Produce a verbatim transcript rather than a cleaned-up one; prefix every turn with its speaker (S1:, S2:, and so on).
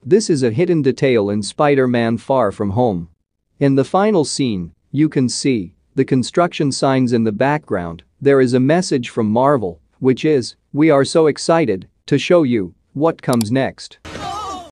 S1: This is a hidden detail in Spider-Man: Far From Home. In the final scene, you can see the construction signs in the background. There is a message from Marvel, which is, "We are so excited to show you what comes next."